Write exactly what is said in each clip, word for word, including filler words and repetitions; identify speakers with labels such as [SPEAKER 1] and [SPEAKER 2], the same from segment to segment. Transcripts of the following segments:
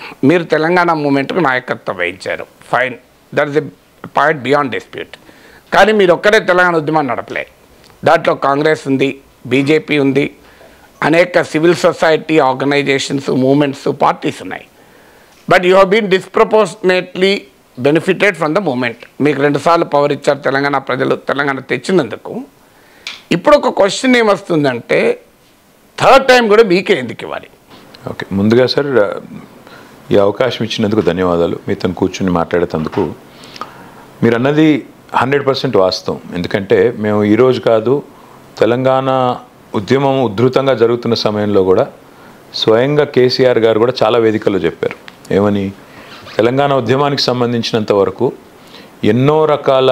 [SPEAKER 1] మీరు తెలంగాణ మూమెంట్కు నాయకత్వం వహించారు, fine, that is a point beyond dispute. కానీ మీరు ఒక్కరే తెలంగాణ ఉద్యమాన్ని నడపలే. దాంట్లో కాంగ్రెస్ ఉంది, బీజేపీ ఉంది, అనేక civil society organisations, movements, parties ఉన్నాయి. But you have been disproportionately benefited from the movement. మీకు రెండుసార్లు పవర్ ఇచ్చారు తెలంగాణ ప్రజలు, తెలంగాణ తెచ్చినందుకు. ఇప్పుడు ఒక క్వశ్చన్ ఏమొస్తుందంటే థర్డ్ టైం కూడా మీకే ఎందుకు ఇవ్వాలి?
[SPEAKER 2] ఓకే, ముందుగా సార్ ఈ అవకాశం ఇచ్చినందుకు ధన్యవాదాలు. మీతో కూర్చుని మాట్లాడేందుకు. మీరు అన్నది హండ్రెడ్ పర్సెంట్ వాస్తవం. ఎందుకంటే మేము ఈరోజు కాదు, తెలంగాణ ఉద్యమం ఉధృతంగా జరుగుతున్న సమయంలో కూడా స్వయంగా కేసీఆర్ గారు కూడా చాలా వేదికల్లో చెప్పారు. ఏమని? తెలంగాణ ఉద్యమానికి సంబంధించినంత వరకు ఎన్నో రకాల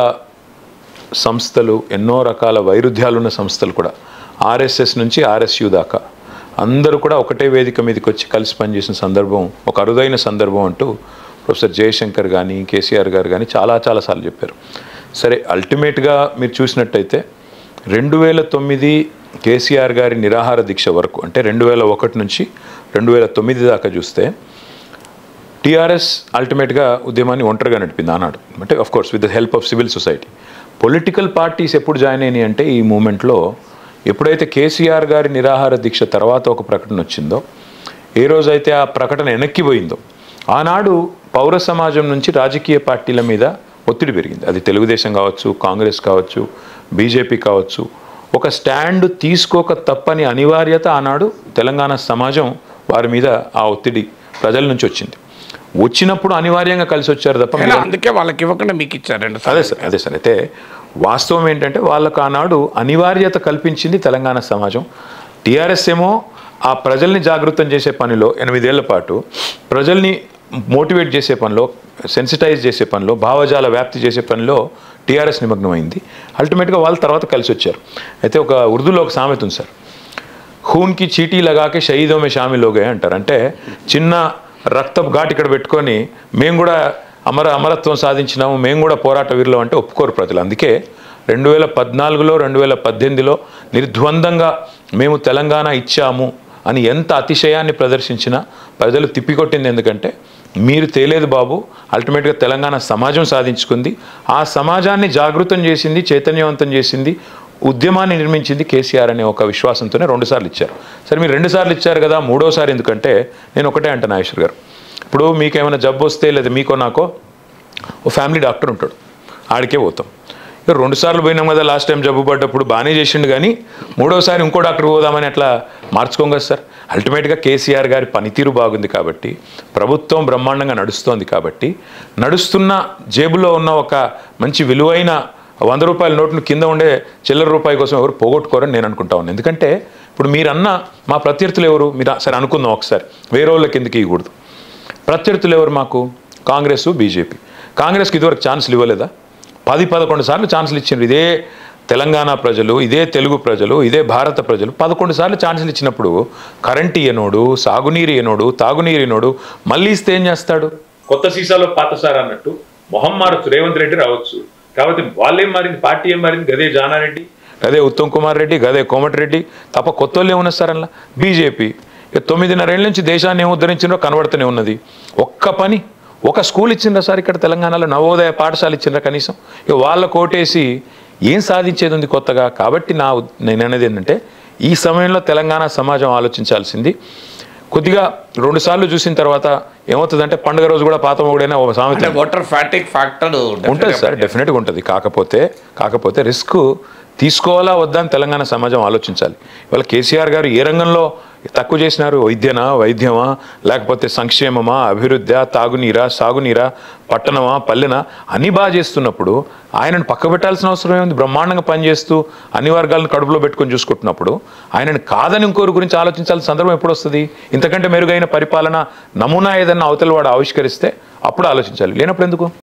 [SPEAKER 2] సంస్థలు, ఎన్నో రకాల వైరుధ్యాలున్న సంస్థలు కూడా, ఆర్ఎస్ఎస్ నుంచి ఆర్ఎస్యు దాకా అందరూ కూడా ఒకటే వేదిక మీదకి వచ్చి కలిసి పనిచేసిన సందర్భం ఒక అరుదైన సందర్భం అంటూ ప్రొఫెసర్ జయశంకర్ కానీ కేసీఆర్ గారు కానీ చాలా చాలాసార్లు చెప్పారు. సరే, అల్టిమేట్గా మీరు చూసినట్టయితే రెండు వేల తొమ్మిది కేసీఆర్ గారి నిరాహార దీక్ష వరకు, అంటే రెండు వేల ఒకటి నుంచి రెండు వేల తొమ్మిది దాకా చూస్తే టీఆర్ఎస్ అల్టిమేట్గా ఉద్యమాన్ని ఒంటరిగా నడిపింది ఆనాడు. అంటే of course with the help of civil society. Political parties ఎప్పుడు జాయిన్ అయినాయి అంటే ఈ మూమెంట్లో ఎప్పుడైతే కేసీఆర్ గారి నిరాహార దీక్ష తర్వాత ఒక ప్రకటన వచ్చిందో, ఏ రోజైతే ఆ ప్రకటన వెనక్కిపోయిందో ఆనాడు పౌర సమాజం నుంచి రాజకీయ పార్టీల మీద ఒత్తిడి పెరిగింది. అది తెలుగుదేశం కావచ్చు, కాంగ్రెస్ కావచ్చు, బీజేపీ కావచ్చు. ఒక స్టాండ్ తీసుకోక తప్పని అనివార్యత ఆనాడు తెలంగాణ సమాజం వారి మీద ఆ ఒత్తిడి ప్రజల నుంచి వచ్చింది. వచ్చినప్పుడు అనివార్యంగా కలిసి వచ్చారు తప్ప
[SPEAKER 1] అందుకే వాళ్ళకి ఇవ్వకుండా మీకు ఇచ్చారండి.
[SPEAKER 2] అదే సార్ అదే సార్ అయితే వాస్తవం ఏంటంటే వాళ్ళకు ఆనాడు అనివార్యత కల్పించింది తెలంగాణ సమాజం. టీఆర్ఎస్ ఏమో ఆ ప్రజల్ని జాగృతం చేసే పనిలో ఎనిమిదేళ్ల పాటు ప్రజల్ని మోటివేట్ చేసే పనిలో, సెన్సిటైజ్ చేసే పనిలో, భావజాల వ్యాప్తి చేసే పనిలో టీఆర్ఎస్ నిమగ్నమైంది. అల్టిమేట్గా వాళ్ళ తర్వాత కలిసి వచ్చారు. అయితే ఒక ఉర్దూలో ఒక సామెత ఉంది సార్, ఖూన్కి చీటీ లగాకే షహీదో మే షామిల్ హో గయే అంటారు. అంటే చిన్న రక్తపు ఘాటు ఇక్కడ పెట్టుకొని మేము కూడా అమర అమరత్వం సాధించినాము, మేము కూడా పోరాట వీరులు అంటే ఒప్పుకోరు ప్రజలు. అందుకే రెండు వేల పద్నాలుగులో రెండు వేల పద్దెనిమిదిలో నిర్ద్వందంగా మేము తెలంగాణ ఇచ్చాము అని ఎంత అతిశయాన్ని ప్రదర్శించినా ప్రజలు తిప్పికొట్టింది. ఎందుకంటే మీరు తేలేదు బాబు, అల్టిమేట్గా తెలంగాణ సమాజం సాధించుకుంది. ఆ సమాజాన్ని జాగృతం చేసింది, చైతన్యవంతం చేసింది, ఉద్యమాన్ని నిర్మించింది కేసీఆర్ అనే ఒక విశ్వాసంతోనే రెండుసార్లు ఇచ్చారు. సరే, మీరు రెండుసార్లు ఇచ్చారు కదా, మూడోసారి ఎందుకంటే నేను ఒకటే అంటాను నాగేశ్వర్ గారు, ఇప్పుడు మీకేమైనా జబ్బు వస్తే లేదా మీకో నాకో ఓ ఫ్యామిలీ డాక్టర్ ఉంటాడు, ఆడికే పోతాం. ఇక రెండుసార్లు పోయినాం కదా, లాస్ట్ టైం జబ్బు పడ్డప్పుడు బాగానే చేసిండు, కానీ మూడోసారి ఇంకో డాక్టర్ పోదామని అట్లా మార్చుకోం కదా సార్. అల్టిమేట్గా కేసీఆర్ గారి పనితీరు బాగుంది కాబట్టి, ప్రభుత్వం బ్రహ్మాండంగా నడుస్తోంది కాబట్టి, నడుస్తున్న జేబులో ఉన్న ఒక మంచి విలువైన వంద రూపాయల నోటును కింద ఉండే చిల్లర రూపాయి కోసం ఎవరు పోగొట్టుకోరని నేను అనుకుంటా ఉన్నాను. ఎందుకంటే ఇప్పుడు మీరన్న మా ప్రత్యర్థులు ఎవరు? మీరు సరే అనుకుందాం ఒకసారి, వేరే వాళ్ళకి ఎందుకు ఇవ్వకూడదు. ప్రత్యర్థులు ఎవరు మాకు? కాంగ్రెస్, బీజేపీ. కాంగ్రెస్కి ఇదివరకు ఛాన్సులు ఇవ్వలేదా? పది పదకొండు సార్లు ఛాన్సులు ఇచ్చిండ్రు. ఇదే తెలంగాణ ప్రజలు, ఇదే తెలుగు ప్రజలు, ఇదే భారత ప్రజలు పదకొండు సార్లు ఛాన్సులు ఇచ్చినప్పుడు కరెంట్ ఇయ్యనోడు, సాగునీరు ఇయ్యనోడు, తాగునీరు ఇయ్యనోడు మళ్ళీ ఇస్తే ఏం చేస్తాడు? కొత్త సీసాలో పాత సార్ అన్నట్టు మొహం మారచ్చు, రేవంత్ రెడ్డి రావచ్చు. కాబట్టి వాళ్ళేం మారింది, పార్టీ ఏం మారింది, గదే జానారెడ్డి, గదే ఉత్తమ్ కుమార్ రెడ్డి, గదే కోమటిరెడ్డి తప్ప కొత్త వాళ్ళు ఏమున్నారు సార్ అలా. బీజేపీ ఇక తొమ్మిదిన్నరేళ్ళ నుంచి దేశాన్ని ఏం ఉద్ధరించిందో కనబడుతూనే ఉన్నది. ఒక్క పని, ఒక స్కూల్ ఇచ్చిండ్రా సార్ ఇక్కడ తెలంగాణలో, నవోదయ పాఠశాల ఇచ్చిండ్రా కనీసం? ఇక వాళ్ళ కోటేసి ఏం సాధించేది ఉంది కొత్తగా? కాబట్టి నా నేను అనేది ఏంటంటే ఈ సమయంలో తెలంగాణ సమాజం ఆలోచించాల్సింది, కొద్దిగా రెండు సార్లు చూసిన తర్వాత ఏమవుతుందంటే పండుగ రోజు కూడా పాత మొగుడైనా ఒక సామెత
[SPEAKER 1] వాటర్ ఫ్యాటిక్ ఫ్యాక్టర్
[SPEAKER 2] ఉంటుంది సార్, డెఫినెట్గా ఉంటుంది. కాకపోతే కాకపోతే రిస్క్ తీసుకోవాలా వద్దా అని తెలంగాణ సమాజం ఆలోచించాలి. ఇవాళ కేసీఆర్ గారు ఏ రంగంలో తక్కువ చేసినారు? వైద్యనా, వైద్యమా, లేకపోతే సంక్షేమమా, అభివృద్ధి, తాగునీరా, సాగునీరా, పట్టణమా, పల్లెనా అన్నీ బాగా చేస్తున్నప్పుడు ఆయనను పక్క పెట్టాల్సిన అవసరం ఏముంది? బ్రహ్మాండంగా పనిచేస్తూ అన్ని వర్గాలను కడుపులో పెట్టుకొని చూసుకుంటున్నప్పుడు ఆయనను కాదని ఇంకోరి గురించి ఆలోచించాల్సిన సందర్భం ఎప్పుడు వస్తుంది? ఇంతకంటే మెరుగైన పరిపాలన నమూనా ఏదన్నా అవతల వాడు ఆవిష్కరిస్తే అప్పుడు ఆలోచించాలి, లేనప్పుడు ఎందుకు?